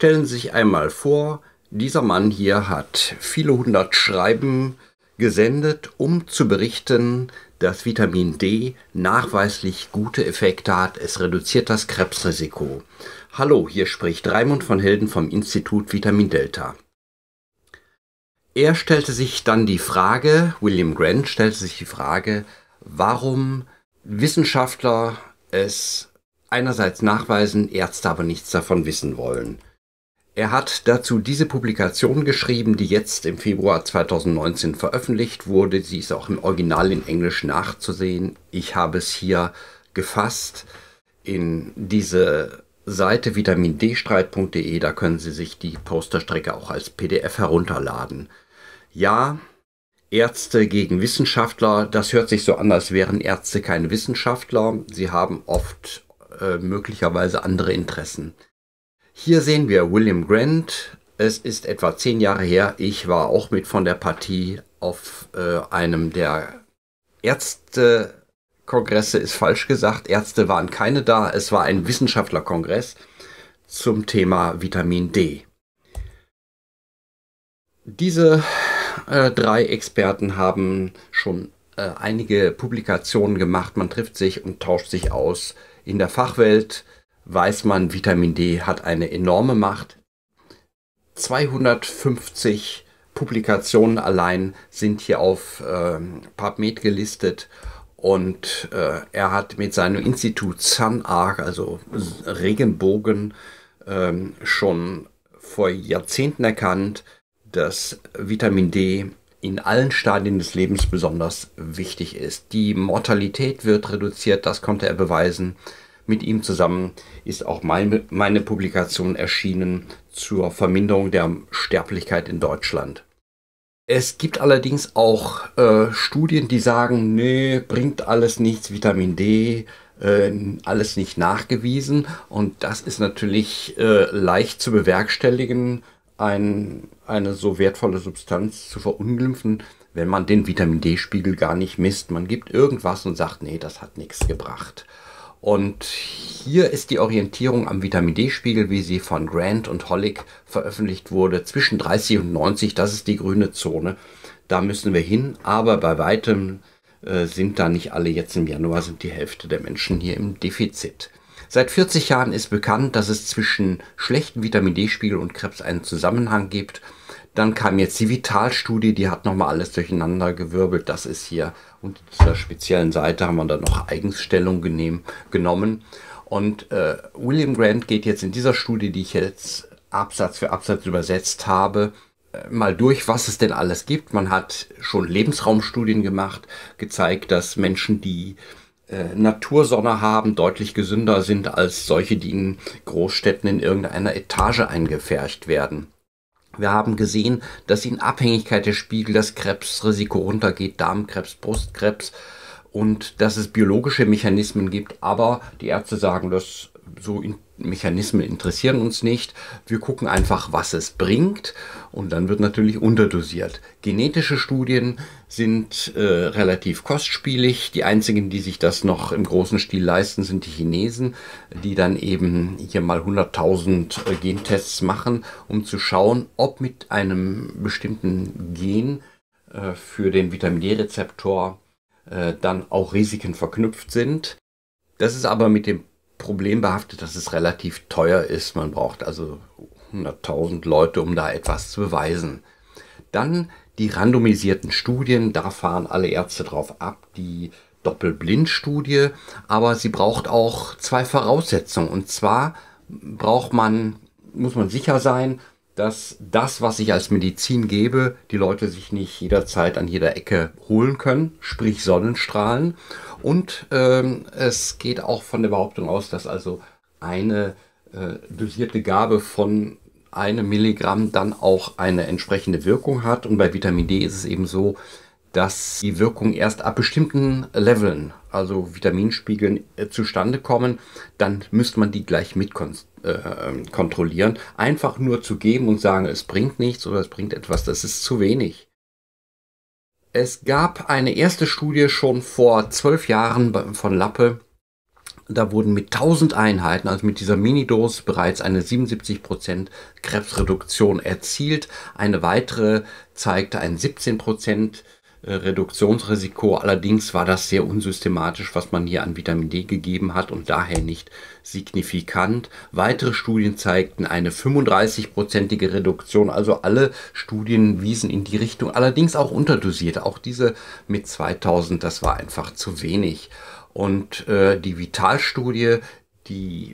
Stellen Sie sich einmal vor, dieser Mann hier hat viele hundert Schreiben gesendet, um zu berichten, dass Vitamin D nachweislich gute Effekte hat. Es reduziert das Krebsrisiko. Hallo, hier spricht Raimund von Helden vom Institut Vitamin Delta. William Grant stellte sich die Frage, warum Wissenschaftler es einerseits nachweisen, Ärzte aber nichts davon wissen wollen. Er hat dazu diese Publikation geschrieben, die jetzt im Februar 2019 veröffentlicht wurde. Sie ist auch im Original in Englisch nachzusehen. Ich habe es hier gefasst in diese Seite vitaminDstreit.de. Da können Sie sich die Posterstrecke auch als PDF herunterladen. Ja, Ärzte gegen Wissenschaftler, das hört sich so an, als wären Ärzte keine Wissenschaftler. Sie haben oft möglicherweise andere Interessen. Hier sehen wir William Grant. Es ist etwa 10 Jahre her. Ich war auch mit von der Partie auf einem der Ärztekongresse, ist falsch gesagt. Ärzte waren keine da. Es war ein Wissenschaftlerkongress zum Thema Vitamin D. Diese 3 Experten haben schon einige Publikationen gemacht. Man trifft sich und tauscht sich aus. In der Fachwelt weiß man, Vitamin D hat eine enorme Macht. 250 Publikationen allein sind hier auf PubMed gelistet und er hat mit seinem Institut SunArc, also Regenbogen, schon vor Jahrzehnten erkannt, dass Vitamin D in allen Stadien des Lebens besonders wichtig ist. Die Mortalität wird reduziert, das konnte er beweisen. Mit ihm zusammen ist auch meine Publikation erschienen zur Verminderung der Sterblichkeit in Deutschland. Es gibt allerdings auch Studien, die sagen, nee, bringt alles nichts, Vitamin D, alles nicht nachgewiesen. Und das ist natürlich leicht zu bewerkstelligen, eine so wertvolle Substanz zu verunglimpfen, wenn man den Vitamin D-Spiegel gar nicht misst. Man gibt irgendwas und sagt, nee, das hat nichts gebracht. Und hier ist die Orientierung am Vitamin D-Spiegel, wie sie von Grant und Hollig veröffentlicht wurde, zwischen 30 und 90, das ist die grüne Zone. Da müssen wir hin, aber bei weitem sind da nicht alle. Jetzt im Januar sind die Hälfte der Menschen hier im Defizit. Seit 40 Jahren ist bekannt, dass es zwischen schlechten Vitamin D-Spiegel und Krebs einen Zusammenhang gibt. Dann kam jetzt die Vital-Studie, die hat nochmal alles durcheinander gewirbelt. Das ist hier unter dieser speziellen Seite, haben wir dann noch eigens Stellung genommen. Und William Grant geht jetzt in dieser Studie, die ich jetzt Absatz für Absatz übersetzt habe, mal durch, was es denn alles gibt. Man hat schon Lebensraumstudien gemacht, gezeigt, dass Menschen, die Natursonne haben, deutlich gesünder sind als solche, die in Großstädten in irgendeiner Etage eingepfercht werden. Wir haben gesehen, dass in Abhängigkeit der Spiegel das Krebsrisiko runtergeht, Darmkrebs, Brustkrebs, und dass es biologische Mechanismen gibt, aber die Ärzte sagen, dass so Mechanismen interessieren uns nicht. Wir gucken einfach, was es bringt, und dann wird natürlich unterdosiert. Genetische Studien sind relativ kostspielig. Die einzigen, die sich das noch im großen Stil leisten, sind die Chinesen, die dann eben hier mal 100.000 Gentests machen, um zu schauen, ob mit einem bestimmten Gen für den Vitamin D-Rezeptor dann auch Risiken verknüpft sind. Das ist aber mit dem Problem behaftet, dass es relativ teuer ist. Man braucht also 100.000 Leute, um da etwas zu beweisen. Dann die randomisierten Studien, da fahren alle Ärzte drauf ab, die Doppelblindstudie, aber sie braucht auch 2 Voraussetzungen. Und zwar muss man sicher sein, dass das, was ich als Medizin gebe, die Leute sich nicht jederzeit an jeder Ecke holen können, sprich Sonnenstrahlen. Und es geht auch von der Behauptung aus, dass also eine dosierte Gabe von 1 Milligramm dann auch eine entsprechende Wirkung hat. Und bei Vitamin D ist es eben so, dass die Wirkung erst ab bestimmten Leveln, also Vitaminspiegeln, zustande kommen. Dann müsste man die gleich mit kontrollieren. Einfach nur zu geben und sagen, es bringt nichts oder es bringt etwas, das ist zu wenig. Es gab eine erste Studie schon vor 12 Jahren von Lappe, Da wurden mit 1000 Einheiten, also mit dieser Minidosis, bereits eine 77% Krebsreduktion erzielt. Eine weitere zeigte ein 17% Reduktionsrisiko. Allerdings war das sehr unsystematisch, was man hier an Vitamin D gegeben hat und daher nicht signifikant. Weitere Studien zeigten eine 35%ige Reduktion. Also alle Studien wiesen in die Richtung, allerdings auch unterdosiert. Auch diese mit 2000, das war einfach zu wenig. Und die Vital-Studie, die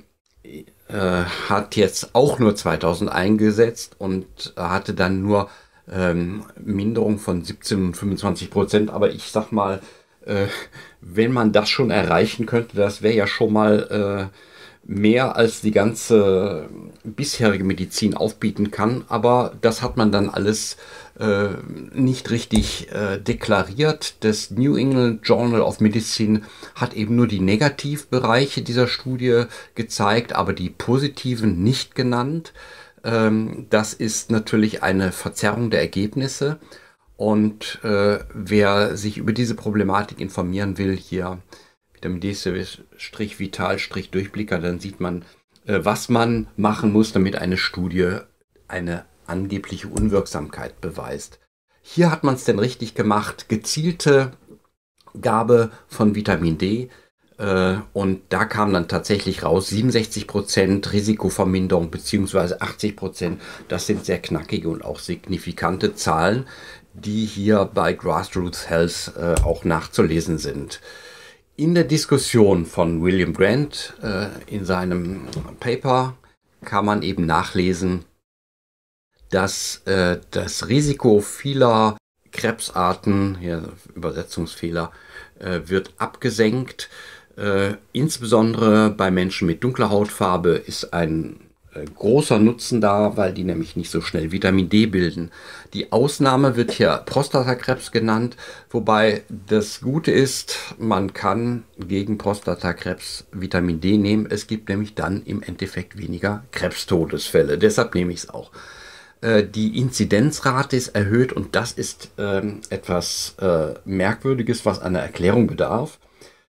hat jetzt auch nur 2000 eingesetzt und hatte dann nur Minderung von 17 und 25%. Aber ich sag mal, wenn man das schon erreichen könnte, das wäre ja schon mal mehr als die ganze bisherige Medizin aufbieten kann. Aber das hat man dann alles nicht richtig deklariert. Das New England Journal of Medicine hat eben nur die Negativbereiche dieser Studie gezeigt, aber die positiven nicht genannt. Das ist natürlich eine Verzerrung der Ergebnisse. Und wer sich über diese Problematik informieren will, hier Vitamin D-Vital-Durchblicker, dann sieht man, was man machen muss, damit eine Studie eine angebliche Unwirksamkeit beweist. Hier hat man es denn richtig gemacht, gezielte Gabe von Vitamin D. Und da kam dann tatsächlich raus 67% Risikoverminderung bzw. 80%. Das sind sehr knackige und auch signifikante Zahlen, die hier bei Grassroots Health auch nachzulesen sind. In der Diskussion von William Grant in seinem Paper kann man eben nachlesen, dass das Risiko vieler Krebsarten, hier Übersetzungsfehler, wird abgesenkt. Insbesondere bei Menschen mit dunkler Hautfarbe ist ein großer Nutzen da, weil die nämlich nicht so schnell Vitamin D bilden. Die Ausnahme wird hier Prostatakrebs genannt, wobei das Gute ist, man kann gegen Prostatakrebs Vitamin D nehmen. Es gibt nämlich dann im Endeffekt weniger Krebstodesfälle. Deshalb nehme ich es auch. Die Inzidenzrate ist erhöht und das ist etwas Merkwürdiges, was einer Erklärung bedarf.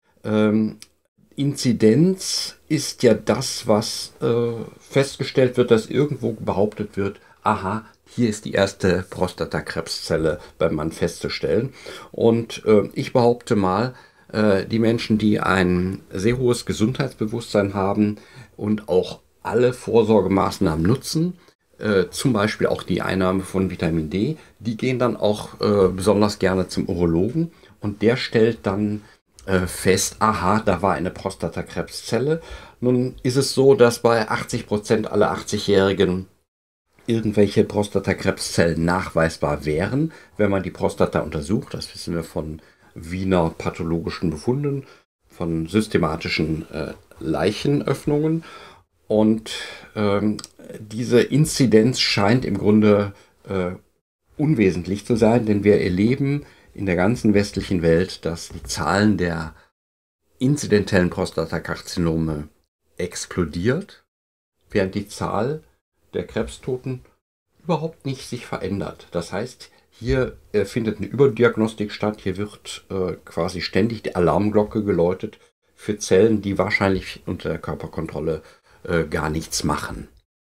Inzidenz ist ja das, was festgestellt wird, dass irgendwo behauptet wird, aha, hier ist die erste Prostatakrebszelle beim Mann festzustellen. Und ich behaupte mal, die Menschen, die ein sehr hohes Gesundheitsbewusstsein haben und auch alle Vorsorgemaßnahmen nutzen, zum Beispiel auch die Einnahme von Vitamin D, die gehen dann auch besonders gerne zum Urologen und der stellt dann fest, aha, da war eine Prostatakrebszelle. Nun ist es so, dass bei 80% aller 80-Jährigen irgendwelche Prostatakrebszellen nachweisbar wären, wenn man die Prostata untersucht. Das wissen wir von Wiener pathologischen Befunden, von systematischen Leichenöffnungen. Und diese Inzidenz scheint im Grunde unwesentlich zu sein, denn wir erleben in der ganzen westlichen Welt, dass die Zahlen der inzidentellen Prostatakarzinome explodiert, während die Zahl der Krebstoten überhaupt nicht sich verändert. Das heißt, hier findet eine Überdiagnostik statt, hier wird quasi ständig die Alarmglocke geläutet für Zellen, die wahrscheinlich unter der Körperkontrolle gar nichts machen.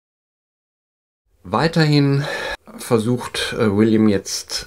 Weiterhin versucht William jetzt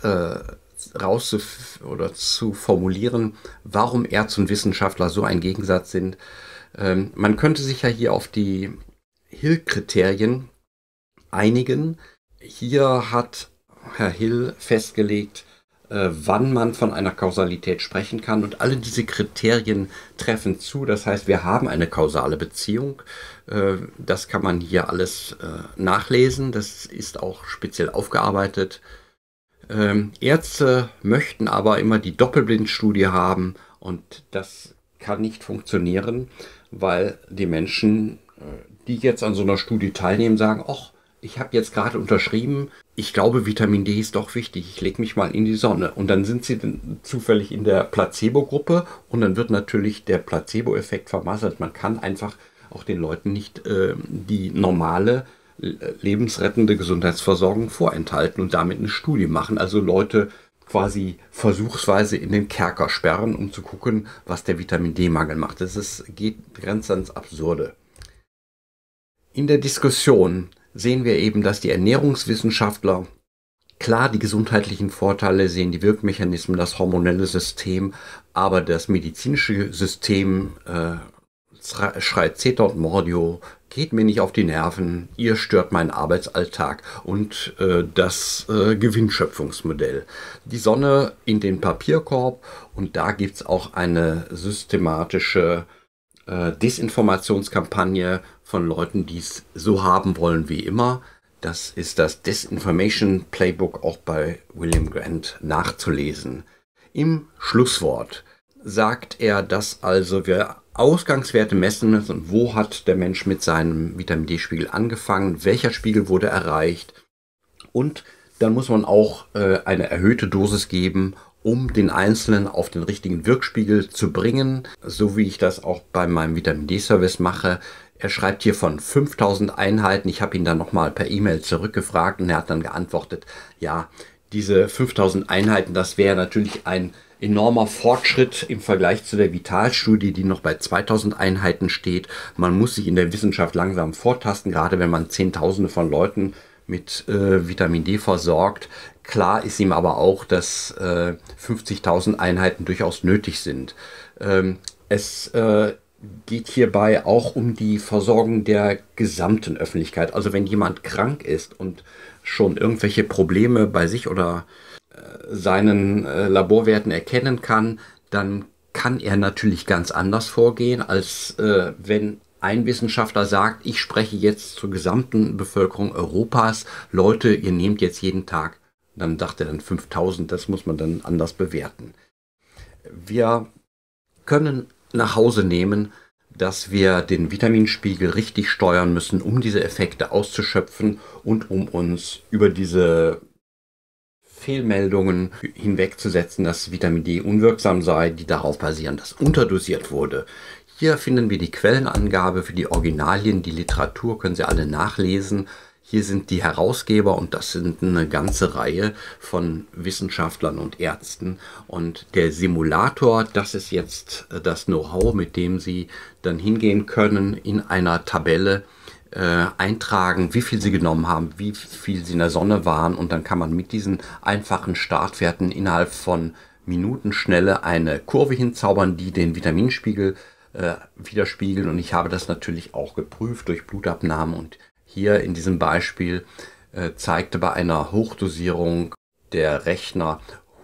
zu formulieren, warum Ärzte und Wissenschaftler so ein Gegensatz sind. Man könnte sich ja hier auf die Hill-Kriterien einigen. Hier hat Herr Hill festgelegt, wann man von einer Kausalität sprechen kann. Und alle diese Kriterien treffen zu. Das heißt, wir haben eine kausale Beziehung. Das kann man hier alles nachlesen. Das ist auch speziell aufgearbeitet. Ärzte möchten aber immer die Doppelblindstudie haben. Und das kann nicht funktionieren, weil die Menschen, die jetzt an so einer Studie teilnehmen, sagen, ach, ich habe jetzt gerade unterschrieben, ich glaube, Vitamin D ist doch wichtig, ich lege mich mal in die Sonne. Und dann sind sie dann zufällig in der Placebo-Gruppe und dann wird natürlich der Placebo-Effekt vermasselt. Man kann einfach auch den Leuten nicht die normale, lebensrettende Gesundheitsversorgung vorenthalten und damit eine Studie machen. Also Leute quasi versuchsweise in den Kerker sperren, um zu gucken, was der Vitamin D-Mangel macht. Grenzt ans Absurde. In der Diskussion sehen wir eben, dass die Ernährungswissenschaftler klar die gesundheitlichen Vorteile sehen, die Wirkmechanismen, das hormonelle System, aber das medizinische System schreit Zeter und Mordio, geht mir nicht auf die Nerven, ihr stört meinen Arbeitsalltag und das Gewinnschöpfungsmodell. Die Sonne in den Papierkorb, und da gibt es auch eine systematische Desinformationskampagne von Leuten, die es so haben wollen wie immer. Das ist das Disinformation Playbook auch bei William Grant nachzulesen. Im Schlusswort sagt er, dass also wir Ausgangswerte messen müssen, wo hat der Mensch mit seinem Vitamin D-Spiegel angefangen, welcher Spiegel wurde erreicht, und dann muss man auch eine erhöhte Dosis geben, um den Einzelnen auf den richtigen Wirkspiegel zu bringen, so wie ich das auch bei meinem Vitamin D-Service mache. Er schreibt hier von 5000 Einheiten. Ich habe ihn dann nochmal per E-Mail zurückgefragt und er hat dann geantwortet, ja, diese 5000 Einheiten, das wäre natürlich ein enormer Fortschritt im Vergleich zu der Vitalstudie, die noch bei 2000 Einheiten steht. Man muss sich in der Wissenschaft langsam vortasten, gerade wenn man Zehntausende von Leuten mit Vitamin D versorgt. Klar ist ihm aber auch, dass 50.000 Einheiten durchaus nötig sind. Es geht hierbei auch um die Versorgung der gesamten Öffentlichkeit. Also wenn jemand krank ist und schon irgendwelche Probleme bei sich oder seinen Laborwerten erkennen kann, dann kann er natürlich ganz anders vorgehen, als wenn ein Wissenschaftler sagt, ich spreche jetzt zur gesamten Bevölkerung Europas, Leute, ihr nehmt jetzt jeden Tag. Dann sagt er dann 5000, das muss man dann anders bewerten. Wir können nach Hause nehmen, dass wir den Vitaminspiegel richtig steuern müssen, um diese Effekte auszuschöpfen und um uns über diese Fehlmeldungen hinwegzusetzen, dass Vitamin D unwirksam sei, die darauf basieren, dass unterdosiert wurde. Hier finden wir die Quellenangabe für die Originalien, die Literatur können Sie alle nachlesen. Hier sind die Herausgeber und das sind eine ganze Reihe von Wissenschaftlern und Ärzten. Und der Simulator, das ist jetzt das Know-how, mit dem Sie dann hingehen können, in einer Tabelle eintragen, wie viel Sie genommen haben, wie viel Sie in der Sonne waren, und dann kann man mit diesen einfachen Startwerten innerhalb von Minutenschnelle eine Kurve hinzaubern, die den Vitaminspiegel widerspiegeln. Und ich habe das natürlich auch geprüft durch Blutabnahmen, und hier in diesem Beispiel zeigte bei einer Hochdosierung der Rechner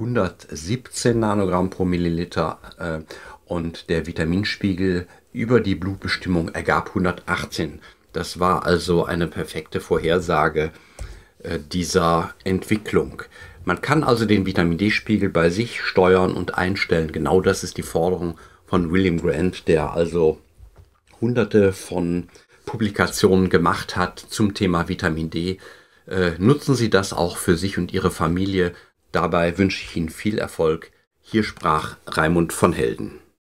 117 Nanogramm pro Milliliter und der Vitaminspiegel über die Blutbestimmung ergab 118. Das war also eine perfekte Vorhersage dieser Entwicklung. Man kann also den Vitamin D-Spiegel bei sich steuern und einstellen. Genau das ist die Forderung von William Grant, der also hunderte von Publikationen gemacht hat zum Thema Vitamin D. Nutzen Sie das auch für sich und Ihre Familie. Dabei wünsche ich Ihnen viel Erfolg. Hier sprach Raimund von Helden.